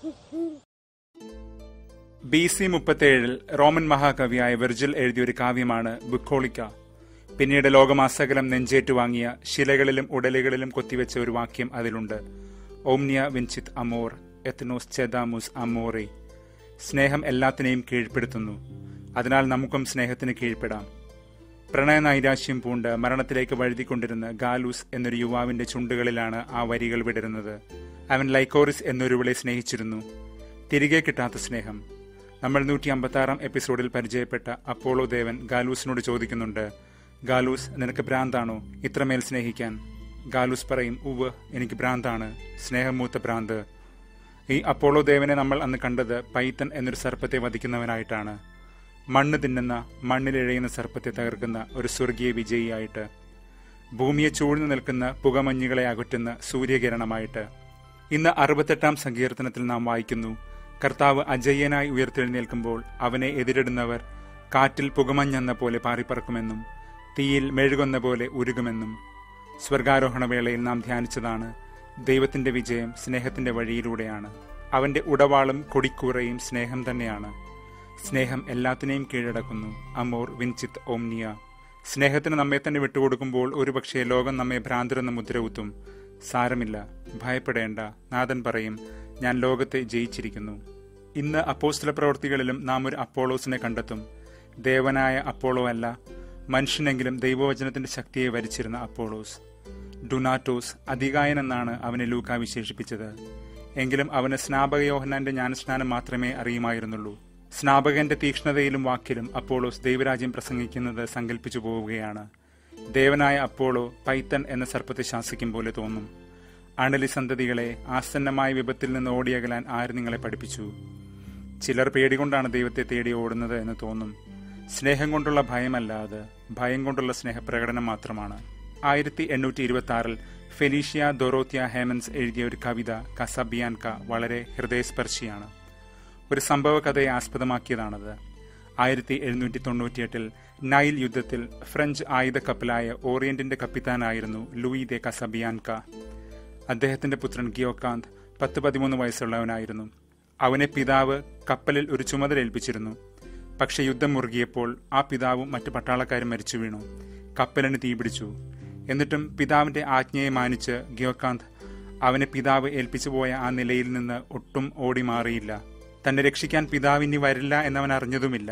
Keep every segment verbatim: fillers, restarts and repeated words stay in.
B C മുപ്പത്തേഴിൽ Roman മഹാകവിയായ Virgil എഴുതിയൊരു കാവ്യമാണ് ബുക്കോളിക്ക. പിന്നീട് ലോകമാസകലം നെഞ്ചേറ്റുവാങ്ങിയ ശിലകളിലും ഉടലുകളിലും കൊത്തിവെച്ച ഒരു വാക്യം അതിലുണ്ട്: ഓംനിയ വിൻചിത് അമോർ എത്നോസ് ചെദാമുസ് അമോറെ. സ്നേഹം എല്ലാത്തിനെയും കീഴ്പ്പെടുത്തുന്നു, അതിനാൽ നമുക്കും സ്നേഹത്തിന് കീഴ്പ്പെടാം. പ്രണയ നൈരാശ്യം പൂണ്ട് മരണത്തിലേക്ക് വഴുതിക്കൊണ്ടിരുന്ന ഗാലൂസ് എന്നൊരു യുവാവിന്റെ ചുണ്ടുകളിലാണ് ആ വരികൾ വിടരുന്നത്. അവൻ ലൈക്കോറിസ് എന്നൊരുവളെ സ്നേഹിച്ചിരുന്നു. തിരികെ കിട്ടാത്ത സ്നേഹം. നമ്മൾ നൂറ്റി അമ്പത്തി ആറാം എപ്പിസോഡിൽ പരിചയപ്പെട്ട അപ്പോളോ ദേവൻ ഗാലൂസിനോട് ചോദിക്കുന്നുണ്ട്: ഗാലൂസ്, നിനക്ക് ഭ്രാന്താണോ ഇത്രമേൽ സ്നേഹിക്കാൻ? ഗാലൂസ് പറയും: ഉവ്, എനിക്ക് ഭ്രാന്താണ്, സ്നേഹമൂത്ത ഭ്രാന്ത്. ഈ അപ്പോളോ ദേവനെ നമ്മൾ അന്ന് കണ്ടത് പൈത്തൻ എന്നൊരു സർപ്പത്തെ വധിക്കുന്നവനായിട്ടാണ്. മണ്ണ് തിന്നുന്ന, മണ്ണിലിഴയുന്ന സർപ്പത്തെ തകർക്കുന്ന ഒരു സ്വർഗീയ വിജയിയായിട്ട്, ഭൂമിയെ ചൂഴ്ന്നു നിൽക്കുന്ന പുകമഞ്ഞുകളെ അകറ്റുന്ന സൂര്യകിരണമായിട്ട്. ഇന്ന് അറുപത്തെട്ടാം സങ്കീർത്തനത്തിൽ നാം വായിക്കുന്നു: കർത്താവ് അജയ്യനായി ഉയർത്തെഴുന്നേൽക്കുമ്പോൾ അവനെ എതിരിടുന്നവർ കാറ്റിൽ പുകമഞ്ഞെന്ന പോലെ പാറിപ്പറക്കുമെന്നും തീയിൽ മെഴുകുന്ന പോലെ ഉരുകുമെന്നും. സ്വർഗാരോഹണ വേളയിൽ നാം ധ്യാനിച്ചതാണ്: ദൈവത്തിന്റെ വിജയം സ്നേഹത്തിന്റെ വഴിയിലൂടെയാണ്. അവന്റെ ഉടവാളും കൊടിക്കൂറയും സ്നേഹം തന്നെയാണ്. സ്നേഹം എല്ലാത്തിനെയും കീഴടക്കുന്നു. അമോർ വിൻചിത് ഓംനിയ. സ്നേഹത്തിന് നമ്മെ തന്നെ വിട്ടുകൊടുക്കുമ്പോൾ ഒരുപക്ഷെ ലോകം നമ്മെ ഭ്രാന്തരെന്ന് മുദ്രകുത്തും. സാരമില്ല, ഭയപ്പെടേണ്ട. നാഥൻ പറയും: ഞാൻ ലോകത്തെ ജയിച്ചിരിക്കുന്നു. ഇന്ന് അപ്പോസ്തല പ്രവർത്തികളിലും നാം ഒരു അപ്പോളോസിനെ കണ്ടെത്തും. ദേവനായ അപ്പോളോ അല്ല, മനുഷ്യനെങ്കിലും ദൈവവചനത്തിന്റെ ശക്തിയെ വരിച്ചിരുന്ന അപ്പോളോസ്. ഡുനാറ്റോസ്, അധികായൻ എന്നാണ് അവനെ ലൂക്ക വിശേഷിപ്പിച്ചത്. എങ്കിലും അവന് സ്നാപക യോഹന്നാന്റെ ജ്ഞാനസ്നാനം മാത്രമേ അറിയുമായിരുന്നുള്ളൂ. സ്നാപകന്റെ തീക്ഷ്ണതയിലും വാക്കിലും അപ്പോളോസ് ദൈവരാജ്യം പ്രസംഗിക്കുന്നത് സങ്കല്പിച്ചു പോവുകയാണ്. ദേവനായ അപ്പോളോ പൈത്തൻ എന്ന സർപ്പത്തെ ശാസിക്കും പോലെ തോന്നും. അണലി സന്തതികളെ, ആസന്നമായ വിപത്തിൽ നിന്ന് ഓടിയകലാൻ ആര് നിങ്ങളെ പഠിപ്പിച്ചു? ചിലർ പേടികൊണ്ടാണ് ദൈവത്തെ തേടി ഓടുന്നത് എന്ന് തോന്നും. സ്നേഹം കൊണ്ടുള്ള ഭയമല്ല അത്, ഭയം കൊണ്ടുള്ള സ്നേഹപ്രകടനം മാത്രമാണ്. ആയിരത്തി എണ്ണൂറ്റി ഇരുപത്തി ആറിൽ ഫെലീഷ്യ ദൊറോത്യ ഹേമൻസ് എഴുതിയ ഒരു കവിത കസബിയാൻക വളരെ ഹൃദയസ്പർശിയാണ്. ഒരു സംഭവ കഥയെ ആസ്പദമാക്കിയതാണത്. ആയിരത്തി എഴുന്നൂറ്റി തൊണ്ണൂറ്റിയെട്ടിൽ നൈൽ യുദ്ധത്തിൽ ഫ്രഞ്ച് ആയുധ കപ്പലായ ഓറിയന്റിന്റെ കപ്പിത്താനായിരുന്നു ലൂയി ദെ കസബിയാൻക. അദ്ദേഹത്തിന്റെ പുത്രൻ ഗിയോകാന്ത് പത്ത് പതിമൂന്ന് വയസ്സുള്ളവനായിരുന്നു. അവനെ പിതാവ് കപ്പലിൽ ഒരു ചുമതല ഏൽപ്പിച്ചിരുന്നു. പക്ഷെ യുദ്ധം മുറുകിയപ്പോൾ ആ പിതാവും മറ്റു പട്ടാളക്കാരും മരിച്ചു വീണു. കപ്പലിന് തീപിടിച്ചു. എന്നിട്ടും പിതാവിന്റെ ആജ്ഞയെ മാനിച്ച് ഗിയോകാന്ത് അവനെ പിതാവ് ഏൽപ്പിച്ചു പോയ ആ നിലയിൽ നിന്ന് ഒട്ടും ഓടി മാറിയില്ല. തന്നെ രക്ഷിക്കാൻ പിതാവ് ഇനി വരില്ല എന്നവൻ അറിഞ്ഞതുമില്ല.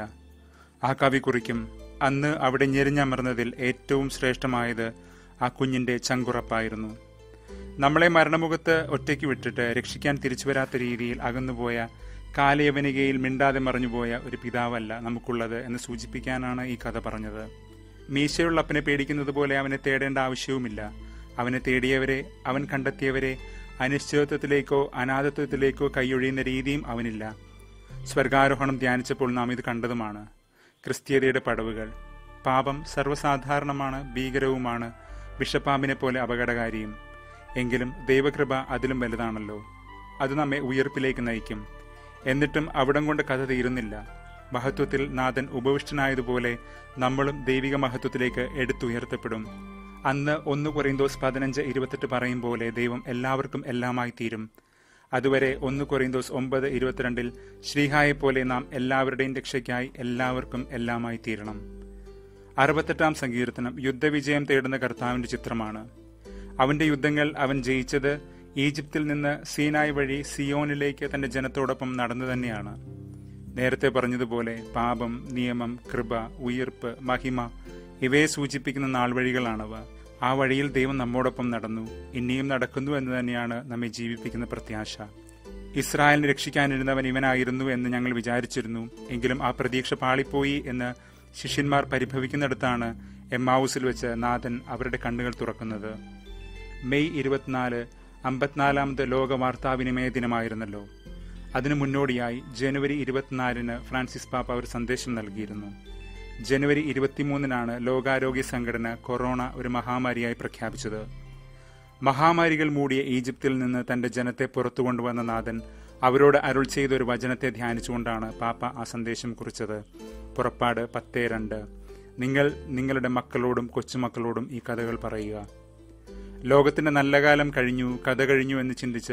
ആ കവി കുറിക്കും: അന്ന് അവിടെ ഞെരിഞ്ഞമർന്നതിൽ ഏറ്റവും ശ്രേഷ്ഠമായത് ആ കുഞ്ഞിന്റെ ചങ്കുറപ്പായിരുന്നു. നമ്മളെ മരണമുഖത്ത് ഒറ്റയ്ക്ക് വിട്ടിട്ട് രക്ഷിക്കാൻ തിരിച്ചു വരാത്ത രീതിയിൽ അകന്നുപോയ, കാലയവനികയിൽ മിണ്ടാതെ മറിഞ്ഞുപോയ ഒരു പിതാവല്ല നമുക്കുള്ളത് എന്ന് സൂചിപ്പിക്കാനാണ് ഈ കഥ പറഞ്ഞത്. മീശയുള്ളപ്പനെ പേടിക്കുന്നത് പോലെ അവനെ തേടേണ്ട ആവശ്യവുമില്ല. അവനെ തേടിയവരെ, അവൻ കണ്ടെത്തിയവരെ അനിശ്ചിതത്വത്തിലേക്കോ അനാഥത്വത്തിലേക്കോ കൈയൊഴിയുന്ന രീതിയും അവനില്ല. സ്വർഗാരോഹണം ധ്യാനിച്ചപ്പോൾ നാം ഇത് കണ്ടതുമാണ്. ക്രിസ്തീയതയുടെ പടവുകൾ. പാപം സർവ്വസാധാരണമാണ്, ഭീകരവുമാണ്, വിഷപ്പാമ്പിനെ പോലെ അപകടകാരിയും. എങ്കിലും ദൈവകൃപ അതിലും വലുതാണല്ലോ. അത് നമ്മെ ഉയർപ്പിലേക്ക് നയിക്കും. എന്നിട്ടും അവിടം കൊണ്ട് കഥ തീരുന്നില്ല. മഹത്വത്തിൽ നാഥൻ ഉപവിഷ്ടനായതുപോലെ നമ്മളും ദൈവിക മഹത്വത്തിലേക്ക് എടുത്തുയർത്തപ്പെടും. അന്ന് ഒന്ന് കൊറിന്തോസ് പതിനഞ്ച് ഇരുപത്തെട്ട് പറയും പോലെ ദൈവം എല്ലാവർക്കും എല്ലാമായി തീരും. അതുവരെ ഒന്ന് കൊറിന്തോസ് ഒമ്പത് ഇരുപത്തിരണ്ടിൽ ശ്രീഹായെപ്പോലെ നാം എല്ലാവരുടെയും രക്ഷയ്ക്കായി എല്ലാവർക്കും എല്ലാമായി തീരണം. അറുപത്തെട്ടാം സങ്കീർത്തനം യുദ്ധവിജയം തേടുന്ന കർത്താവിന്റെ ചിത്രമാണ്. അവന്റെ യുദ്ധങ്ങൾ അവൻ ജയിച്ചത് ഈജിപ്തിൽ നിന്ന് സീനായ് വഴി സിയോനിലേക്ക് തന്റെ ജനത്തോടൊപ്പം നടന്നു തന്നെയാണ്. നേരത്തെ പറഞ്ഞതുപോലെ പാപം, നിയമം, കൃപ, ഉയിർപ്പ്, മഹിമ ഇവയെ സൂചിപ്പിക്കുന്ന നാൾവഴികളാണവ. ആ വഴിയിൽ ദൈവം നമ്മോടൊപ്പം നടന്നു, ഇനിയും നടക്കുന്നു എന്ന് തന്നെയാണ് നമ്മെ ജീവിപ്പിക്കുന്ന പ്രത്യാശ. ഇസ്രായേലിനെ രക്ഷിക്കാനിരുന്നവൻ ഇവനായിരുന്നു എന്ന് ഞങ്ങൾ വിചാരിച്ചിരുന്നു. എങ്കിലും ആ പ്രതീക്ഷ പാളിപ്പോയി എന്ന് ശിഷ്യന്മാർ പരിഭവിക്കുന്നിടത്താണ് എമ്മാവൂസിൽ വെച്ച് നാഥൻ അവരുടെ കണ്ണുകൾ തുറക്കുന്നത്. മെയ് ഇരുപത്തിനാല് അമ്പത്തിനാലാമത് ലോക വാർത്താവിനിമയ ദിനമായിരുന്നല്ലോ. അതിനു മുന്നോടിയായി ജനുവരി ഇരുപത്തിനാലിന് ഫ്രാൻസിസ് പാപ്പ ഒരു സന്ദേശം നൽകിയിരുന്നു. ജനുവരി ഇരുപത്തിമൂന്നിനാണ് ലോകാരോഗ്യ സംഘടന കൊറോണ ഒരു മഹാമാരിയായി പ്രഖ്യാപിച്ചത്. മഹാമാരികൾ മൂടിയ ഈജിപ്തിൽ നിന്ന് തന്റെ ജനത്തെ പുറത്തു കൊണ്ടുവന്ന നാഥൻ അവരോട് അരുൾ ചെയ്ത ഒരു വചനത്തെ ധ്യാനിച്ചുകൊണ്ടാണ് പാപ്പ ആ സന്ദേശം കുറിച്ചത്. പുറപ്പാട് പത്ത് രണ്ട്. നിങ്ങൾ നിങ്ങളുടെ മക്കളോടും കൊച്ചുമക്കളോടും ഈ കഥകൾ പറയുക. ലോകത്തിന്റെ നല്ല കാലം കഴിഞ്ഞു, കഥ കഴിഞ്ഞു എന്ന് ചിന്തിച്ച്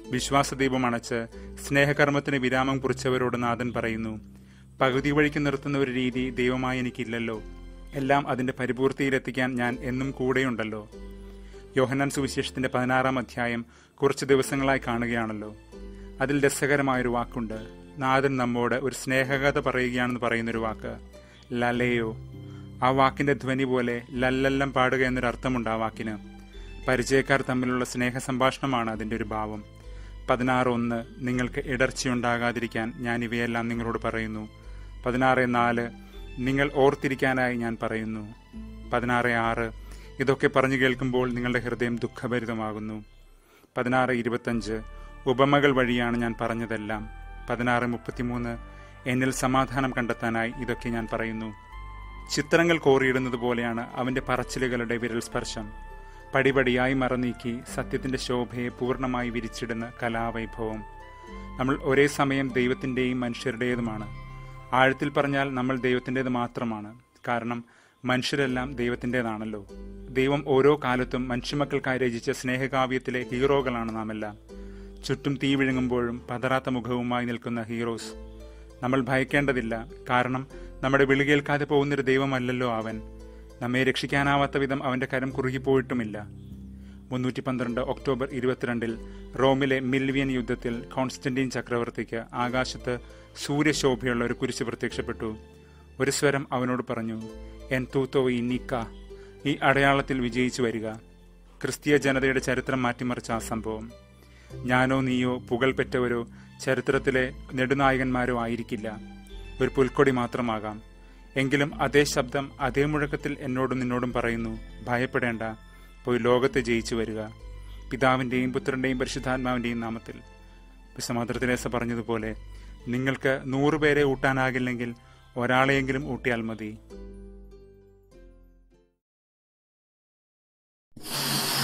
വിശ്വാസദീപം അണച്ച് സ്നേഹകർമ്മത്തിന് വിരാമം കുറിച്ചവരോട് നാഥൻ പറയുന്നു, പകുതി വഴിക്ക് നിർത്തുന്ന ഒരു രീതി ദൈവമായി എനിക്കില്ലല്ലോ. എല്ലാം അതിന്റെ പരിപൂർത്തിയിലെത്തിക്കാൻ ഞാൻ എന്നും കൂടെയുണ്ടല്ലോ. യോഹന്നാൻ സുവിശേഷത്തിന്റെ പതിനാറാം അധ്യായം കുറച്ച് ദിവസങ്ങളായി കാണുകയാണല്ലോ. അതിൽ രസകരമായൊരു വാക്കുണ്ട്. നാഥൻ നമ്മോട് ഒരു സ്നേഹകഥ പറയുകയാണെന്ന് പറയുന്നൊരു വാക്ക്, ലലയോ. ആ വാക്കിന്റെ ധ്വനി പോലെ ലല്ലല്ലം പാടുക എന്നൊരർത്ഥമുണ്ട് ആ വാക്കിന്. പരിചയക്കാർ തമ്മിലുള്ള സ്നേഹ സംഭാഷണമാണ് അതിന്റെ ഒരു ഭാവം. പതിനാറ് ഒന്ന്, നിങ്ങൾക്ക് ഇടർച്ചയുണ്ടാകാതിരിക്കാൻ ഞാൻ ഇവയെല്ലാം നിങ്ങളോട് പറയുന്നു. പതിനാറ് നാല്, നിങ്ങൾ ഓർത്തിരിക്കാനായി ഞാൻ പറയുന്നു. പതിനാറ് ആറ്, ഇതൊക്കെ പറഞ്ഞു കേൾക്കുമ്പോൾ നിങ്ങളുടെ ഹൃദയം ദുഃഖഭരിതമാകുന്നു. പതിനാറ് ഇരുപത്തഞ്ച്, ഉപമകൾ വഴിയാണ് ഞാൻ പറഞ്ഞതെല്ലാം. പതിനാറ് മുപ്പത്തിമൂന്ന്, എന്നിൽ സമാധാനം കണ്ടെത്താനായി ഇതൊക്കെ ഞാൻ പറയുന്നു. ചിത്രങ്ങൾ കോറിയിടുന്നത് പോലെയാണ് അവന്റെ പറച്ചിലുകളുടെ വിരൽ സ്പർശം. പടിപടിയായി മറനീക്കി സത്യത്തിന്റെ ശോഭയെ പൂർണ്ണമായി വിരിച്ചിടുന്ന കലാവൈഭവം. നമ്മൾ ഒരേ സമയം ദൈവത്തിൻ്റെയും മനുഷ്യരുടേതുമാണ്. ആഴത്തിൽ പറഞ്ഞാൽ നമ്മൾ ദൈവത്തിൻ്റേത് മാത്രമാണ്. കാരണം മനുഷ്യരെല്ലാം ദൈവത്തിൻ്റേതാണല്ലോ. ദൈവം ഓരോ കാലത്തും മനുഷ്യമക്കൾക്കായി രചിച്ച സ്നേഹകാവ്യത്തിലെ ഹീറോകളാണ് നാമെല്ലാം. ചുറ്റും തീ വിഴുങ്ങുമ്പോഴും പതറാത്ത മുഖവുമായി നിൽക്കുന്ന ഹീറോസ്. നമ്മൾ ഭയക്കേണ്ടതില്ല. കാരണം നമ്മുടെ വിളി കേൾക്കാതെ പോകുന്നൊരു ദൈവമല്ലല്ലോ അവൻ. നമ്മെ രക്ഷിക്കാനാവാത്ത വിധം അവന്റെ കരം കുറുകിപ്പോയിട്ടുമില്ല. മുന്നൂറ്റി പന്ത്രണ്ട് ഒക്ടോബർ ഇരുപത്തിരണ്ടിൽ റോമിലെ മിൽവിയൻ യുദ്ധത്തിൽ കോൺസ്റ്റന്റീൻ ചക്രവർത്തിക്ക് ആകാശത്ത് സൂര്യശോഭയുള്ള ഒരു കുരിശ് പ്രത്യക്ഷപ്പെട്ടു. ഒരു സ്വരം അവനോട് പറഞ്ഞു, എൻ തൂത്തോ ഈ നിക്ക, ഈ അടയാളത്തിൽ വിജയിച്ചു വരിക. ക്രിസ്തീയ ജനതയുടെ ചരിത്രം മാറ്റിമറിച്ച ആ സംഭവം. ഞാനോ നീയോ പുകൾപെറ്റവരോ ചരിത്രത്തിലെ നെടുനായകന്മാരോ ആയിരിക്കില്ല. ഒരു പുൽക്കൊടി മാത്രമാകാം. എങ്കിലും അതേ ശബ്ദം അതേ മുഴക്കത്തിൽ എന്നോടും നിന്നോടും പറയുന്നു, ഭയപ്പെടേണ്ട, പോയി ലോകത്തെ ജയിച്ചു വരിക, പിതാവിൻ്റെയും പുത്രൻ്റെയും പരിശുദ്ധാത്മാവിൻ്റെയും നാമത്തിൽ. വിശുദ്ധ തെരേസ പറഞ്ഞതുപോലെ, നിങ്ങൾക്ക് നൂറുപേരെ ഊട്ടാനാകില്ലെങ്കിൽ ഒരാളെയെങ്കിലും ഊട്ടിയാൽ മതി.